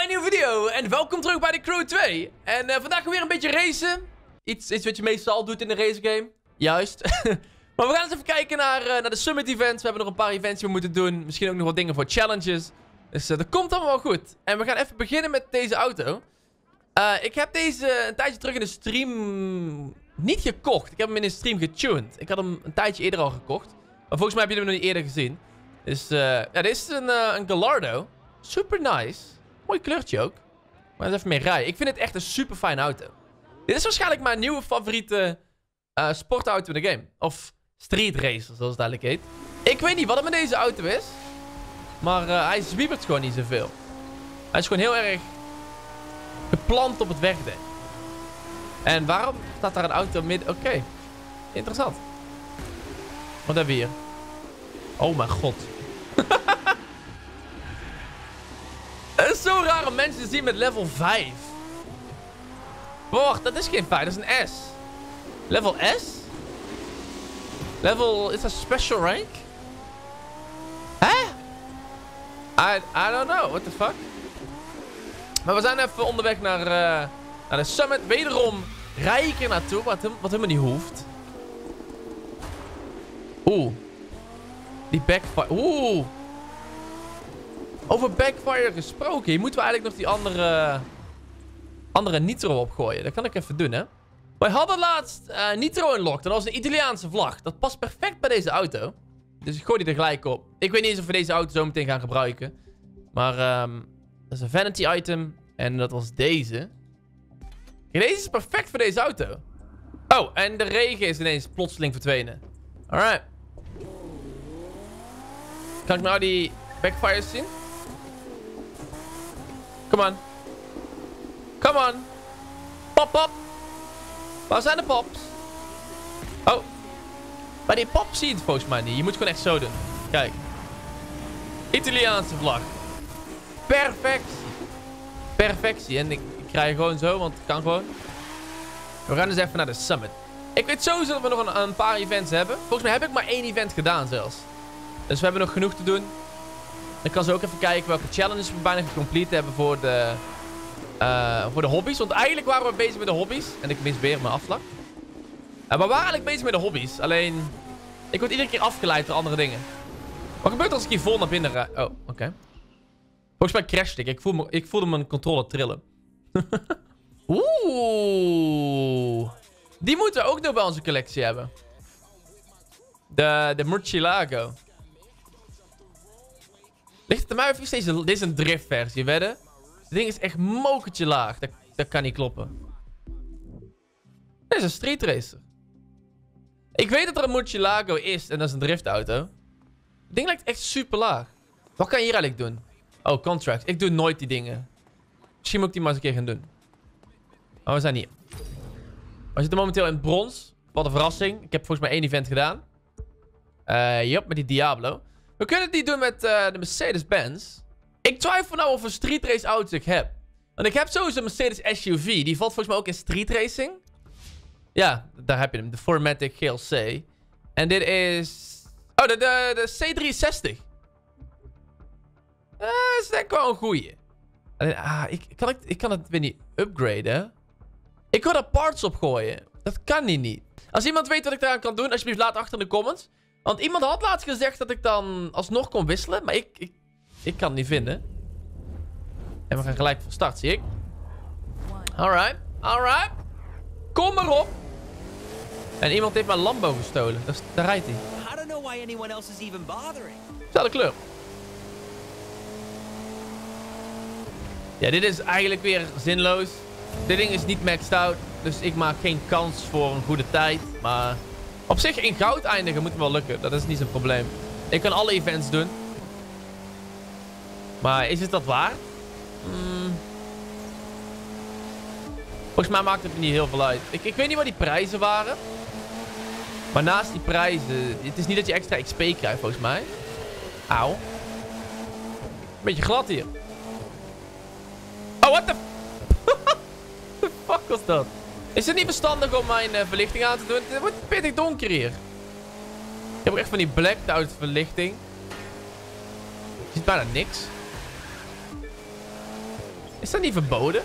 bij een nieuwe video en welkom terug bij de Crew 2. En vandaag gaan we weer een beetje racen. Iets wat je meestal doet in een racegame. Juist. Maar we gaan eens even kijken naar de Summit events. We hebben nog een paar events die we moeten doen. Misschien ook nog wat dingen voor challenges. Dus dat komt allemaal wel goed. En we gaan even beginnen met deze auto. Ik heb deze een tijdje terug in de stream niet gekocht. Ik heb hem in de stream getuned. Ik had hem een tijdje eerder al gekocht. Maar volgens mij heb je hem nog niet eerder gezien. Dus ja, dit is een Gallardo. Super nice. Mooi kleurtje ook. Maar eens even mee rijden. Ik vind het echt een super fijne auto. Dit is waarschijnlijk mijn nieuwe favoriete sportauto in de game. Of street racer, zoals het eigenlijk heet. Ik weet niet wat het met deze auto is. Maar hij zwiebert gewoon niet zoveel. Hij is gewoon heel erg geplant op het wegdek. En waarom staat daar een auto midden? Oké. Interessant. Wat hebben we hier? Oh mijn god. Het is zo raar om mensen te zien met level 5. Wacht, dat is geen 5, dat is een S. Level S? Level, is dat special rank? Hè? I don't know, what the fuck? Maar we zijn even onderweg naar de Summit. Wederom rij ik er naartoe, wat helemaal niet hoeft. Oeh. Die backfire, oeh. Over backfire gesproken. Hier moeten we eigenlijk nog die andere nitro opgooien. Dat kan ik even doen, hè. Wij hadden laatst nitro unlocked. Dat was een Italiaanse vlag. Dat past perfect bij deze auto. Dus ik gooi die er gelijk op. Ik weet niet eens of we deze auto zo meteen gaan gebruiken. Maar dat is een vanity item. En dat was deze. Kijk, deze is perfect voor deze auto. Oh, en de regen is ineens plotseling verdwenen. Alright. Kan ik nou die backfires zien? Come on. Come on. Pop, pop. Waar zijn de pops? Oh. Bij die pop zie je het volgens mij niet. Je moet gewoon echt zo doen. Kijk. Italiaanse vlag. Perfectie. Perfectie. En ik krijg gewoon zo, want het kan gewoon. We gaan dus even naar de Summit. Ik weet sowieso dat we nog een paar events hebben. Volgens mij heb ik maar 1 event gedaan zelfs. Dus we hebben nog genoeg te doen. Ik kan zo ook even kijken welke challenges we bijna gecomplete hebben voor de hobby's. Want eigenlijk waren we bezig met de hobby's. En ik mis weer mijn afslag. Maar we waren eigenlijk bezig met de hobby's. Alleen, ik word iedere keer afgeleid door andere dingen. Wat gebeurt als ik hier vol naar binnen rijd? Oh, oké. Volgens mij crashte ik. Ik voelde mijn controller trillen. Oeh. Die moeten we ook nog bij onze collectie hebben. De Murcielago. Ligt het aan mij of is dit is een driftversie, wedden? Het ding is echt mokertje laag. Dat kan niet kloppen. Dit is een street racer. Ik weet dat er een Murcielago is en dat is een driftauto. Het ding lijkt echt super laag. Wat kan je hier eigenlijk doen? Oh, contracts. Ik doe nooit die dingen. Misschien moet ik die maar eens een keer gaan doen. Maar we zijn hier. We zitten momenteel in het brons. Wat een verrassing. Ik heb volgens mij 1 event gedaan. Jop, met die Diablo. We kunnen die doen met de Mercedes-Benz. Ik twijfel nou of een street race auto ik heb. Want ik heb sowieso een Mercedes SUV. Die valt volgens mij ook in street racing. Ja, daar heb je hem. De 4MATIC GLC. En dit is... Oh, de C360. Dat is denk ik wel een goeie. Alleen, ik kan het weer niet upgraden. Ik wil er parts op gooien. Dat kan niet. Als iemand weet wat ik daaraan kan doen, alsjeblieft laat achter in de comments. Want iemand had laatst gezegd dat ik dan alsnog kon wisselen. Maar ik kan het niet vinden. En we gaan gelijk van start, zie ik. Alright. Alright. Kom maar op. En iemand heeft mijn Lambo gestolen. Daar rijdt hij. Zelfde kleur. Ja, dit is eigenlijk weer zinloos. Dit ding is niet maxed out. Dus ik maak geen kans voor een goede tijd. Maar op zich in goud eindigen moet wel lukken. Dat is niet zo'n probleem. Ik kan alle events doen. Maar is het dat waard? Volgens mij maakt het me niet heel veel uit. Ik weet niet wat die prijzen waren. Maar naast die prijzen... Het is niet dat je extra XP krijgt volgens mij. Auw. Beetje glad hier. Oh, what the... The fuck was dat? Is het niet verstandig om mijn verlichting aan te doen? Het wordt pittig donker hier. Ik heb ook echt van die blacked out verlichting. Je ziet bijna niks. Is dat niet verboden?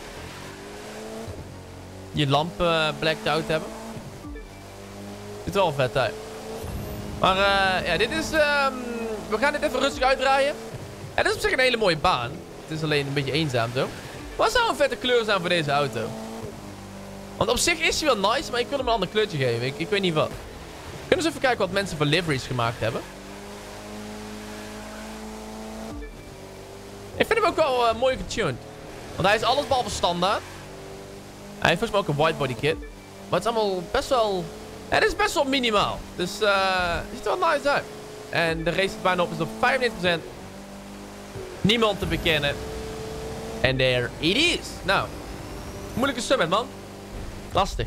Je lampen blacked out hebben. Ziet er wel vet uit. Maar ja, dit is... we gaan dit even rustig uitdraaien. En dit is op zich een hele mooie baan. Het is alleen een beetje eenzaam zo. Wat zou een vette kleur zijn voor deze auto? Want op zich is hij wel nice, maar ik wil hem een ander kleurtje geven. Ik weet niet wat. Kunnen we eens even kijken wat mensen voor liveries gemaakt hebben. Ik vind hem ook wel mooi getuned. Want hij is alles behalve standaard. Hij heeft volgens mij ook een whitebody kit. Maar het is allemaal best wel... Het is best wel minimaal. Dus het ziet er wel nice uit. En de race bijna op is op 95%. Niemand te bekennen. En there it is. Nou. Moeilijke summit, man. Lastig.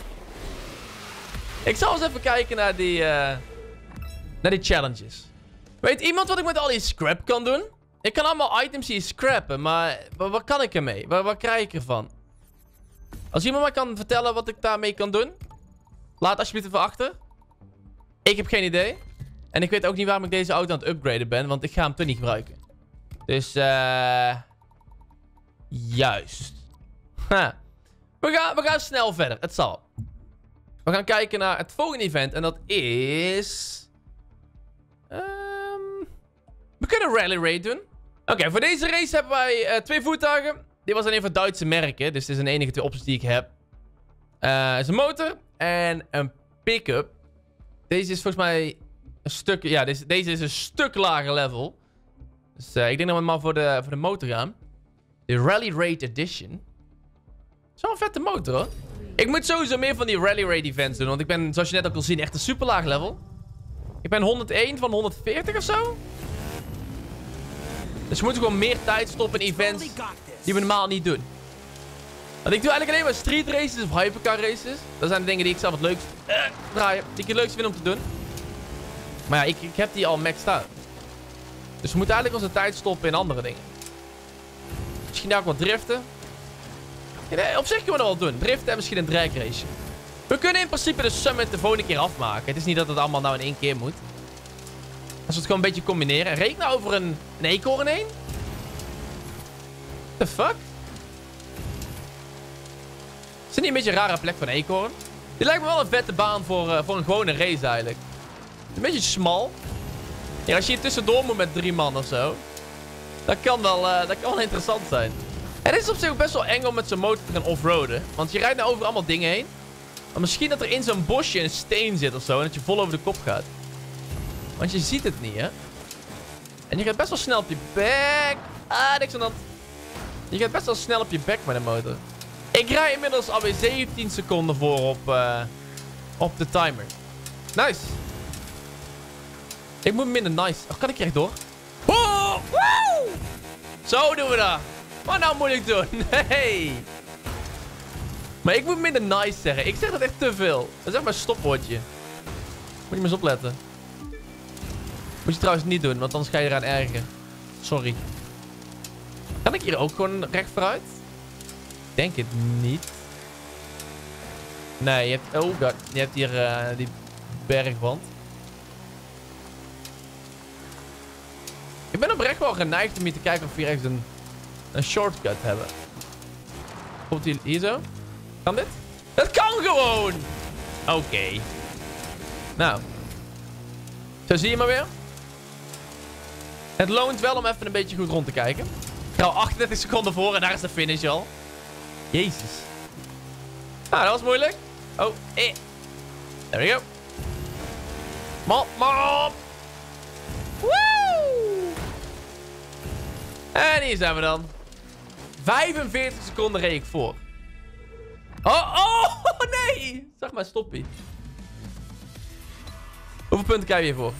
Ik zal eens even kijken naar die challenges. Weet iemand wat ik met al die scrap kan doen? Ik kan allemaal items hier scrappen, maar wat kan ik ermee? Wat krijg ik ervan? Als iemand mij kan vertellen wat ik daarmee kan doen, laat alsjeblieft even achter. Ik heb geen idee. En ik weet ook niet waarom ik deze auto aan het upgraden ben, want ik ga hem toch niet gebruiken. Dus, juist. We gaan snel verder. Het zal. We gaan kijken naar het volgende event. En dat is... we kunnen Rally Raid doen. Oké, voor deze race hebben wij 2 voertuigen. Dit was alleen voor Duitse merken. Dus dit is de enige 2 opties die ik heb. Is een motor en een pick-up. Deze is volgens mij een stuk... Ja, deze is een stuk lager level. Dus ik denk dat we maar voor de motor gaan. De Rally Raid Edition. Zo'n vette motor, hoor. Ik moet sowieso meer van die Rally Raid events doen. Want ik ben, zoals je net ook al zien, echt een super laag level. Ik ben 101 van 140 of zo. Dus we moeten gewoon meer tijd stoppen in events die we normaal niet doen. Want ik doe eigenlijk alleen maar street races of hypercar races. Dat zijn de dingen die ik zelf het leukst draaien. Die ik het leukst vind om te doen. Maar ja, ik heb die al maxed out. Dus we moeten eigenlijk onze tijd stoppen in andere dingen. Misschien daar ook wat driften. Ja, op zich kunnen we dat wel doen. Driften en misschien een drag race. We kunnen in principe de summit de volgende keer afmaken. Het is niet dat het allemaal nou in 1 keer moet. Als we het gewoon een beetje combineren. Reken nou over een eekhoorn heen. The fuck? Is dit niet een beetje een rare plek voor een eekhoorn? Dit lijkt me wel een vette baan voor een gewone race eigenlijk. Een beetje smal. Ja, als je hier tussendoor moet met 3 man of zo. Dat kan wel interessant zijn. En het is op zich ook best wel eng om met zo'n motor te gaan offroaden. Want je rijdt nou over allemaal dingen heen. Maar misschien dat er in zo'n bosje een steen zit of zo. En dat je vol over de kop gaat. Want je ziet het niet, hè. En je gaat best wel snel op je bek. Niks aan de hand. Je gaat best wel snel op je bek met een motor. Ik rij inmiddels alweer 17 seconden voor op de timer. Nice. Ik moet minder nice. Oh, kan ik hier door? Oh, woe! Zo doen we dat. Wat nou moeilijk doen? Nee. Maar ik moet minder nice zeggen. Ik zeg dat echt te veel. Dat is echt mijn stopwoordje. Moet je maar eens opletten. Moet je trouwens niet doen, want anders ga je eraan ergeren. Sorry. Kan ik hier ook gewoon recht vooruit? Ik denk het niet. Nee, je hebt... Oh god. Je hebt hier die bergwand. Ik ben oprecht wel geneigd om hier te kijken of we hier ergens een shortcut hebben. Komt hier zo? Kan dit? Dat kan gewoon! Oké. Nou. Zo zie je maar weer. Het loont wel om even een beetje goed rond te kijken. Ik hou 38 seconden voor en daar is de finish al. Jezus. Nou, dat was moeilijk. Oh, There we go. Mop. Woe! En hier zijn we dan. 45 seconden reed ik voor. Oh, nee! Zeg maar, stoppie. Hoeveel punten krijg je hiervoor?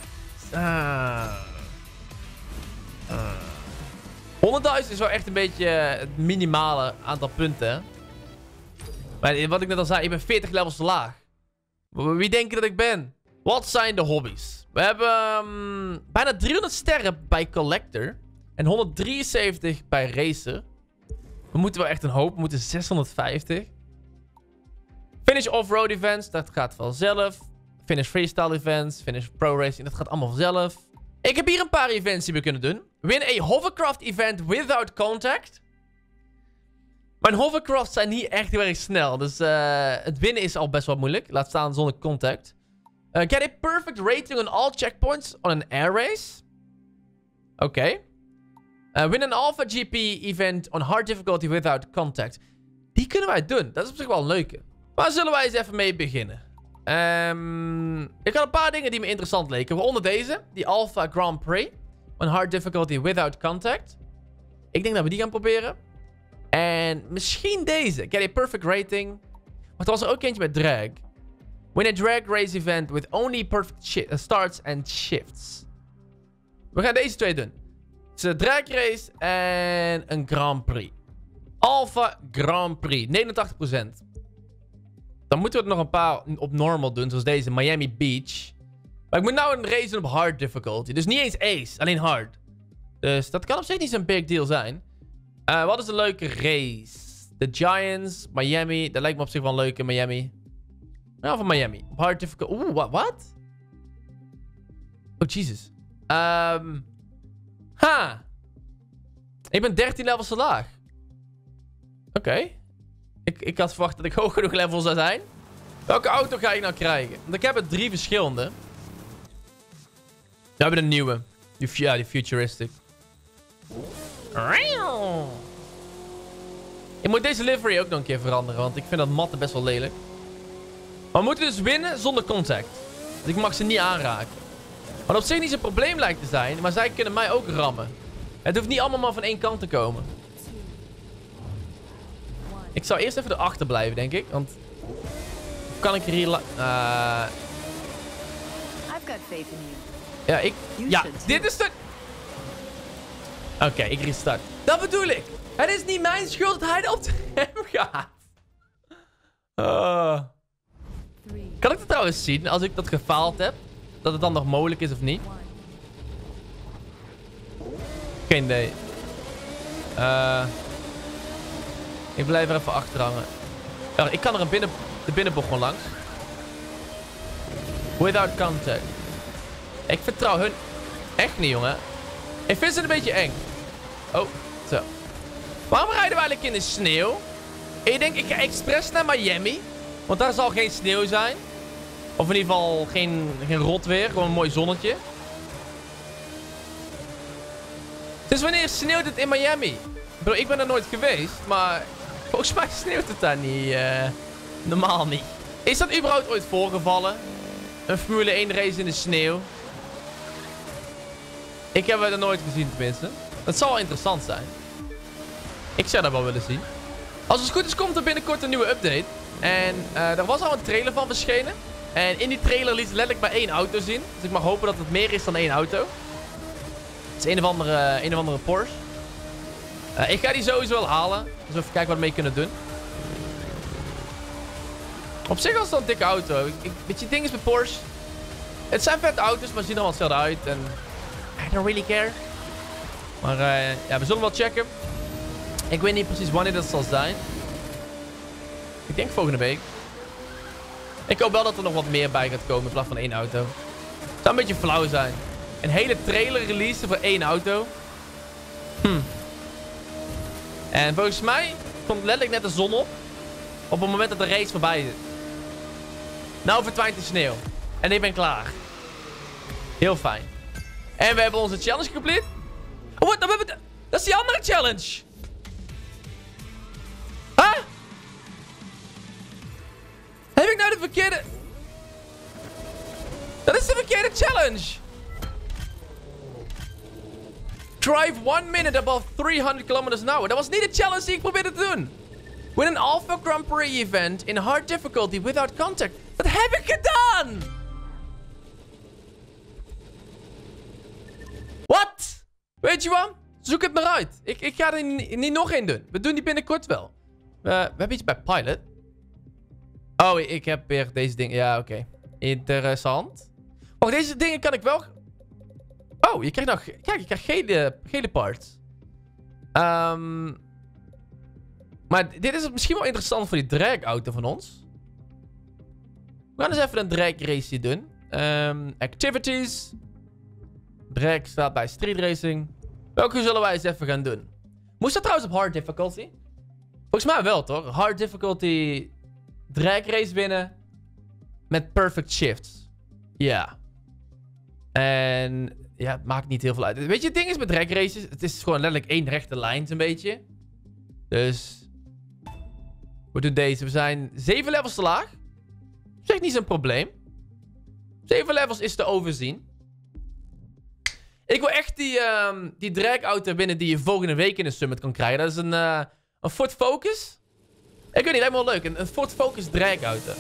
100.000 is wel echt een beetje het minimale aantal punten, hè? Maar wat ik net al zei, ik ben 40 levels te laag. Wie denk je dat ik ben? Wat zijn de hobby's? We hebben bijna 300 sterren bij Collector. En 173 bij Racer. We moeten wel echt een hoop. We moeten 650. Finish off-road events, dat gaat vanzelf. Finish freestyle events, finish pro racing, dat gaat allemaal vanzelf. Ik heb hier een paar events die we kunnen doen. Win a hovercraft event without contact. Mijn hovercrafts zijn niet echt heel erg snel. Dus het winnen is al best wel moeilijk. Laat staan zonder contact. Get a perfect rating on all checkpoints on an air race. Oké. Win an Alpha GP event on hard difficulty without contact. Die kunnen wij doen. Dat is op zich wel een leuke. Waar zullen wij eens even mee beginnen? Ik had een paar dingen die me interessant leken. Waaronder deze. Die Alpha Grand Prix. On hard difficulty without contact. Ik denk dat we die gaan proberen. En misschien deze. Get a perfect rating. Maar er was er ook eentje met drag. Win a drag race event with only perfect starts and shifts. We gaan deze twee doen. Dus een drag race en een Grand Prix. Alpha Grand Prix. 89%. Dan moeten we er nog een paar op normal doen. Zoals deze. Miami Beach. Maar ik moet nou een race doen op hard difficulty. Dus niet eens ace. Alleen hard. Dus dat kan op zich niet zo'n big deal zijn. Wat is een leuke race? The Giants. Miami. Dat lijkt me op zich wel een leuke. Miami. Ja, van Miami. Op hard difficulty. Oeh, wat? Oh, Jesus. Ik ben 13 levels te laag. Oké. Ik had verwacht dat ik hoog genoeg level zou zijn. Welke auto ga ik nou krijgen? Want ik heb er 3 verschillende. We hebben een nieuwe. Die futuristic. Ik moet deze livery ook nog een keer veranderen. Want ik vind dat matten best wel lelijk. Maar we moeten dus winnen zonder contact. Dus ik mag ze niet aanraken. Wat op zich niet zo'n probleem lijkt te zijn. Maar zij kunnen mij ook rammen. Het hoeft niet allemaal maar van één kant te komen. Ik zou eerst even erachter blijven, denk ik. Want... kan ik er hier... Ja, dit is de... Oké, ik restart. Dat bedoel ik. Het is niet mijn schuld dat hij op hem gaat. Kan ik het trouwens zien als ik dat gefaald heb? Dat het dan nog mogelijk is of niet? Geen idee. Ik blijf er even achter hangen. Ja, ik kan er de binnenbocht gewoon langs. Without contact. Ik vertrouw hun echt niet, jongen. Ik vind ze een beetje eng. Oh, zo. Waarom rijden we eigenlijk in de sneeuw? Ik denk, ik ga expres naar Miami. Want daar zal geen sneeuw zijn. Of in ieder geval geen rot weer. Gewoon een mooi zonnetje. Dus wanneer sneeuwt het in Miami? Bro, ik ben er nooit geweest. Maar volgens mij sneeuwt het daar niet. Normaal niet. Is dat überhaupt ooit voorgevallen? Een Formule 1 race in de sneeuw? Ik heb het er nooit gezien tenminste. Het zal wel interessant zijn. Ik zou dat wel willen zien. Als het goed is komt er binnenkort een nieuwe update. En er was al een trailer van verschenen. En in die trailer liet letterlijk maar 1 auto zien. Dus ik mag hopen dat het meer is dan 1 auto. Het is een of andere Porsche. Ik ga die sowieso wel halen. Dus even kijken wat we mee kunnen doen. Op zich was het wel een dikke auto. Weet je, het ding is met Porsche. Het zijn vette auto's, maar ze zien er wel hetzelfde uit. En I don't really care. Maar ja, we zullen wel checken. Ik weet niet precies wanneer dat zal zijn. Ik denk volgende week. Ik hoop wel dat er nog wat meer bij gaat komen in plaats van 1 auto. Het zou een beetje flauw zijn. Een hele trailer release voor 1 auto. En volgens mij komt letterlijk net de zon op het moment dat de race voorbij is. Nou verdwijnt de sneeuw. En ik ben klaar. Heel fijn. En we hebben onze challenge complete. Oh, wat? Dat is die andere challenge. Huh? Heb ik nou de verkeerde... Dat is de verkeerde challenge. Drive 1 minute above 300 kilometers an hour. Dat was niet de challenge die ik probeerde te doen. Win an Alpha Grand Prix event in hard difficulty without contact. Dat heb ik gedaan! Wat? Weet je wat? Zoek het maar uit. Ik ga er niet nog één doen. We doen die binnenkort wel. We hebben iets bij Pilot. Oh, ik heb weer deze dingen. Ja, oké. Interessant. Oh, deze dingen kan ik wel... Oh, je krijgt nou... Kijk, je krijgt gele parts. Maar dit is misschien wel interessant voor die drag-auto van ons. We gaan eens even een drag-race doen. Activities. Drag staat bij street racing. Welke zullen wij eens even gaan doen? Moest dat trouwens op hard difficulty? Volgens mij wel, toch? Hard difficulty. Drag race winnen. Met perfect shifts. Ja. En... ja, het maakt niet heel veel uit. Weet je, het ding is met drag races. Het is gewoon letterlijk één rechte lijn, zo'n beetje. Dus... we doen deze. We zijn 7 levels te laag. Dat is echt niet zo'n probleem. 7 levels is te overzien. Ik wil echt die drag-auto winnen die je volgende week in de summit kan krijgen. Dat is een Ford Focus. Ik weet niet, lijkt me wel leuk. Een Ford Focus drag-auto.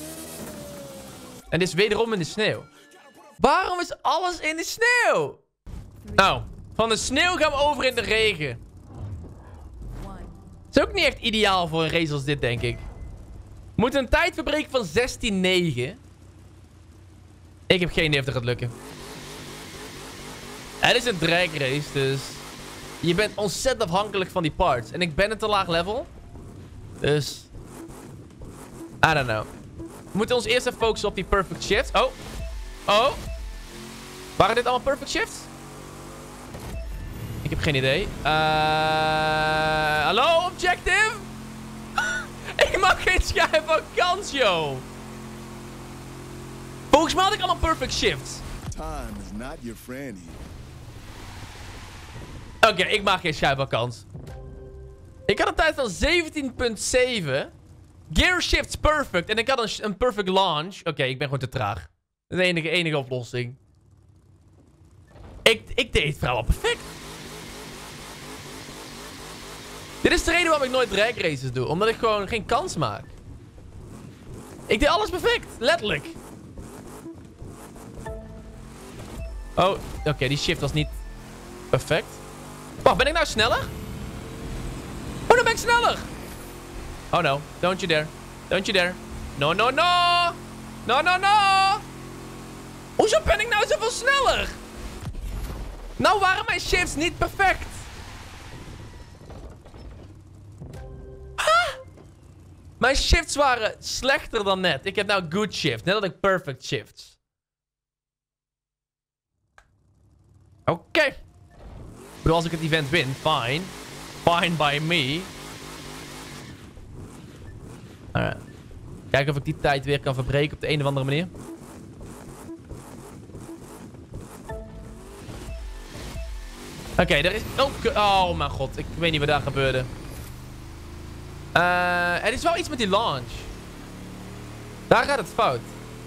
En dit is wederom in de sneeuw. Waarom is alles in de sneeuw? Nou, van de sneeuw gaan we over in de regen. Het is ook niet echt ideaal voor een race als dit, denk ik. We moeten een tijd verbreken van 16-9. Ik heb geen idee of dat gaat lukken. Het is een drag race, dus... je bent ontzettend afhankelijk van die parts. En ik ben een te laag level. Dus... I don't know. We moeten ons eerst even focussen op die perfect shifts. Oh. Oh. Waren dit allemaal perfect shifts? Ik heb geen idee. Hallo, objective? Ik mag geen schijn van kans, joh. Volgens mij had ik allemaal perfect shifts. Time is not your friend here. Oké, ik maak geen schijn van kans. Ik had een tijd van 17.7. Gear shifts perfect. En ik had een perfect launch. Oké, ik ben gewoon te traag. Dat is de enige oplossing. Ik deed het vrijwel perfect. Dit is de reden waarom ik nooit drag races doe. Omdat ik gewoon geen kans maak. Ik deed alles perfect. Letterlijk. Oh, oké, die shift was niet perfect. Wacht, ben ik nou sneller? Oh, dan ben ik sneller. Oh no, don't you dare. Don't you dare. No, no, no. No, no, no. Hoezo ben ik nou zoveel sneller? Nou waren mijn shifts niet perfect. Huh? Mijn shifts waren slechter dan net. Ik heb nou good shifts. Net had ik perfect shifts. Oké. Ik bedoel, als ik het event win, fine. Fine by me. Alright. Kijken of ik die tijd weer kan verbreken op de een of andere manier. Oké, er is... oh mijn god, ik weet niet wat daar gebeurde. Er is wel iets met die launch. Daar gaat het fout.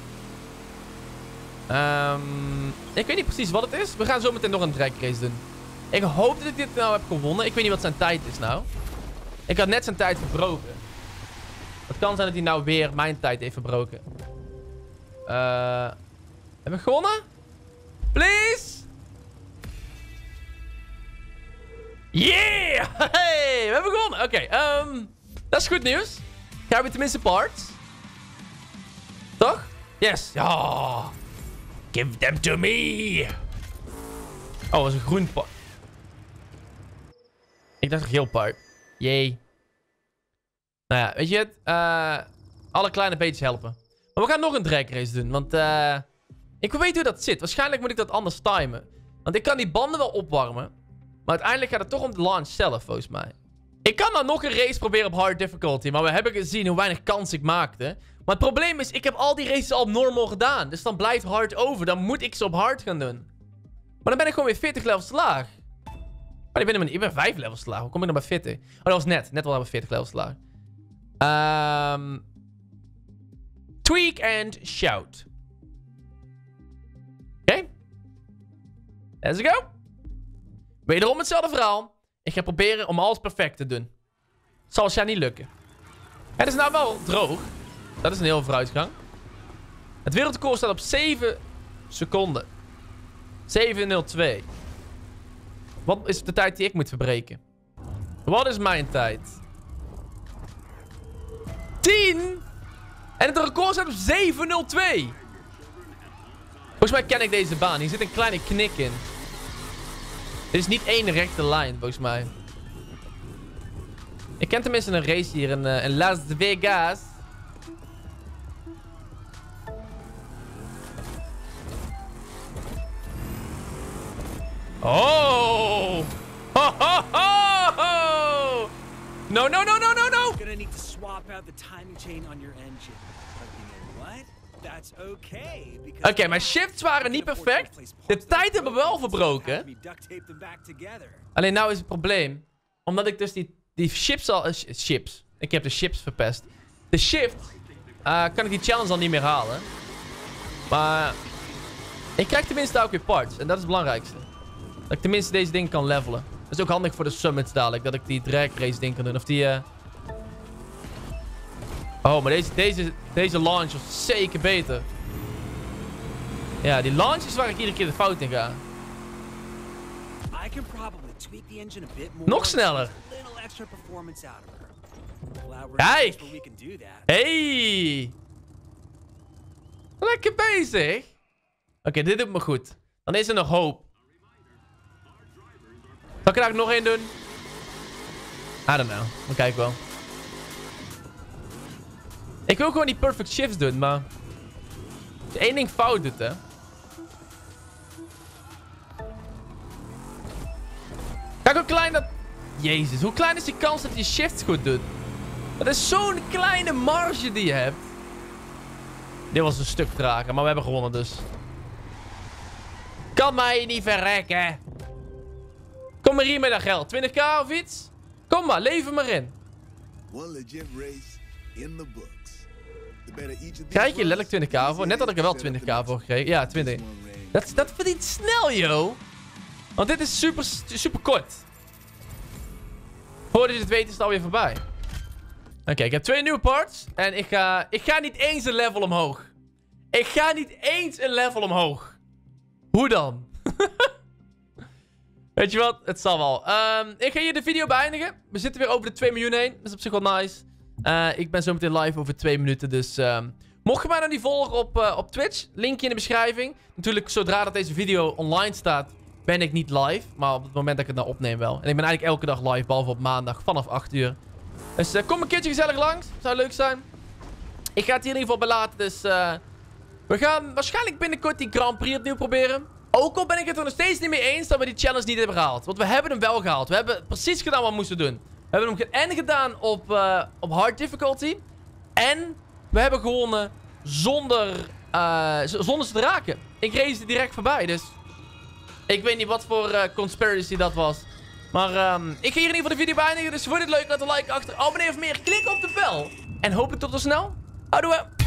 Ik weet niet precies wat het is. We gaan zo meteen nog een drag race doen. Ik hoop dat ik dit nou heb gewonnen. Ik weet niet wat zijn tijd is nou. Ik had net zijn tijd verbroken. Het kan zijn dat hij nou weer mijn tijd heeft verbroken. Hebben we gewonnen? Please? Yeah! Hey, we hebben gewonnen. Oké, dat is goed nieuws. Gaan we tenminste parts? Toch? Yes. Ja. Give them to me. Oh, dat was een groen part. Ik dacht een geel part. Jee. Nou ja, weet je het? Alle kleine beetjes helpen. Maar we gaan nog een drag race doen. Want ik weet hoe dat zit. Waarschijnlijk moet ik dat anders timen. Want ik kan die banden wel opwarmen. Maar uiteindelijk gaat het toch om de launch zelf, volgens mij. Ik kan nou nog een race proberen op hard difficulty. Maar we hebben gezien hoe weinig kans ik maakte. Maar het probleem is, ik heb al die races al op normal gedaan. Dus dan blijft hard over. Dan moet ik ze op hard gaan doen. Maar dan ben ik gewoon weer 40 levels te laag. Maar ik ben 5 levels te laag. Hoe kom ik dan bij 40? Oh, dat was net. Net wel bij 40 levels te laag. Tweak and shout. Oké. Let's go. Wederom hetzelfde verhaal. Ik ga proberen om alles perfect te doen. Zal waarschijnlijk niet lukken. Het is nou wel droog. Dat is een heel vooruitgang. Het wereldrecord staat op 7 seconden. 7:02. Wat is de tijd die ik moet verbreken? Wat is mijn tijd? 10! En het record staat op 7:02. Volgens mij ken ik deze baan. Hier zit een kleine knik in. Dit is niet één rechte lijn, volgens mij. Ik ken tenminste een race hier in Las Vegas. Oh! Ho, ho, ho, ho! No, no, no, no, no, no! gonna need to swap out the timing chain on your engine. But you know what? That's okay. Oké, mijn shifts waren niet perfect. De tijd hebben we wel verbroken. Alleen nou is het probleem. Omdat ik dus die chips al... chips. Ik heb de chips verpest. De shift... kan ik die challenge al niet meer halen. Maar... ik krijg tenminste ook weer parts. En dat is het belangrijkste. Dat ik tenminste deze dingen kan levelen. Dat is ook handig voor de summits dadelijk. Dat ik die drag race ding kan doen. Of die... oh, maar deze launch was zeker beter. Ja, die launch is waar ik iedere keer de fout in ga. Nog sneller. Kijk. Hey. Lekker bezig. Oké, dit doet me goed. Dan is er nog hoop. Zal ik er eigenlijk nog één doen? I don't know. We kijken wel. Ik wil gewoon die perfect shifts doen, maar... als je één ding fout doet, hè. Kijk hoe klein dat... Jezus, hoe klein is die kans dat je shifts goed doet? Dat is zo'n kleine marge die je hebt. Dit was een stuk trager, maar we hebben gewonnen dus. Kan mij niet verrekken. Kom maar hier met dat geld. 20k of iets? Kom maar, lever maar in. One legit race in the books. Krijg je letterlijk 20k voor? Net had ik er wel 20k voor gekregen. Ja, 20. Dat verdient snel, joh. Want dit is super kort. Voordat je het weet is het alweer voorbij. Oké, ik heb 2 nieuwe parts. En ik ga niet eens een level omhoog. Ik ga niet eens een level omhoog. Hoe dan? Weet je wat? Het zal wel. Ik ga hier de video beëindigen. We zitten weer over de 2 miljoen heen. Dat is op zich wel nice. Ik ben zo meteen live over 2 minuten. Dus mocht je mij nog niet volgen op Twitch, linkje in de beschrijving. Natuurlijk, zodra dat deze video online staat, ben ik niet live. Maar op het moment dat ik het nou opneem wel. En ik ben eigenlijk elke dag live, behalve op maandag vanaf 8 uur. Dus kom een keertje gezellig langs. Zou leuk zijn. Ik ga het hier in ieder geval bij laten. Dus we gaan waarschijnlijk binnenkort die Grand Prix opnieuw proberen. Ook al ben ik het er nog steeds niet mee eens dat we die challenge niet hebben gehaald. Want we hebben hem wel gehaald. We hebben precies gedaan wat we moesten doen. We hebben hem gedaan op hard difficulty. En we hebben gewonnen zonder ze te raken. Ik race er direct voorbij. Dus ik weet niet wat voor conspiracy dat was. Maar ik ga hier in ieder geval de video beëindigen. Dus vond je het leuk? Laat een like achter. Abonneer of meer. Klik op de bel. En hopelijk tot snel. Houdoe.